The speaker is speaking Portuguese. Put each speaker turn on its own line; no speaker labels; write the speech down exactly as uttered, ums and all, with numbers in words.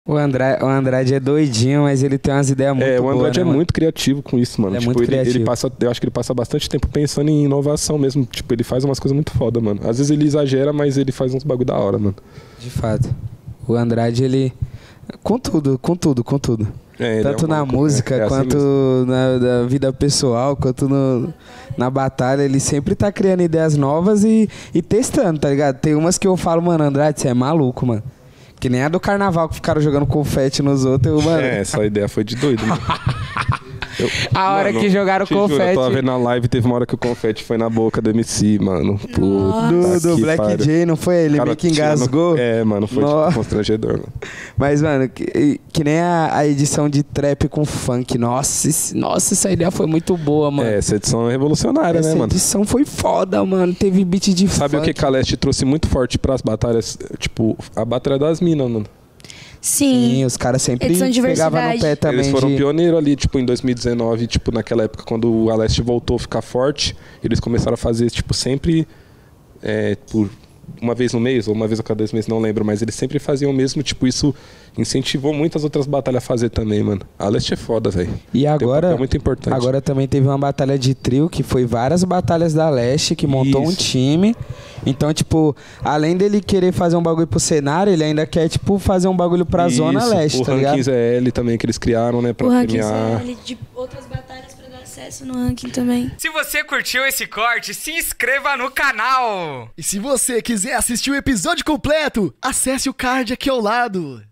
O Andrade, o Andrade é doidinho, mas ele tem umas ideias muito boas.
É, o Andrade
boa,
é
né,
muito criativo com isso, mano.
Ele é
tipo,
muito
ele,
criativo.
ele passa, eu acho que ele passa bastante tempo pensando em inovação mesmo. Tipo, ele faz umas coisas muito foda, mano. Às vezes ele exagera, mas ele faz uns bagulho da hora, mano.
De fato. O Andrade, ele... Com tudo, com tudo, com tudo.
É,
Tanto
é um
na
maluco,
música,
é, é assim
quanto
mesmo.
na, na vida pessoal, quanto no, na batalha. Ele sempre tá criando ideias novas e, e testando, tá ligado? Tem umas que eu falo, mano, Andrade, você é maluco, mano. Que nem a do carnaval que ficaram jogando confete nos outros. Eu, mano...
É, essa ideia foi de doido, mano. Eu,
A hora que jogaram
te juro,
confete.
eu tava vendo na live, teve uma hora que o confete foi na boca do M C, mano. Puta
Do, do
que
Black
pariu.
J, não foi? Ele
Cara,
meio que
tirando-
engasgou.
É, mano, foi
Nossa.
tipo, constrangedor, mano.
Mas, mano, que, que nem a, a edição de trap com funk. Nossa, esse- nossa, essa ideia foi muito boa, mano.
É, essa edição é revolucionária,
Essa
né, mano?
edição foi foda, mano. Teve beat de
Sabe
funk.
o que que a Leste trouxe muito forte pras batalhas? Tipo, a batalha das minas, mano.
Sim.
Sim, os caras sempre
Edição de
pegavam no
diversidade.
pé também.
Eles foram
de...
pioneiros ali, tipo, em dois mil e dezenove, tipo, naquela época, quando a Leste voltou a ficar forte, eles começaram a fazer, tipo, sempre é, por uma vez no mês, ou uma vez a cada dois meses, não lembro, mas eles sempre faziam o mesmo, tipo, isso incentivou muitas outras batalhas a fazer também, mano. A Leste é foda, velho.
E
Tem um
agora,
papel muito importante.
agora também teve uma batalha de trio, que foi várias batalhas da Leste, que montou um
Isso.
time. Então, tipo, além dele querer fazer um bagulho pro cenário, ele ainda quer, tipo, fazer um bagulho pra
Isso,
Zona Leste,
o
tá ligado?
Rankings é L também, que eles criaram, né, pra
O ranking
premiar.
C L de outras batalhas pra dar acesso no ranking também.
Se você curtiu esse corte, se inscreva no canal!
E se você quiser assistir o episódio completo, acesse o card aqui ao lado.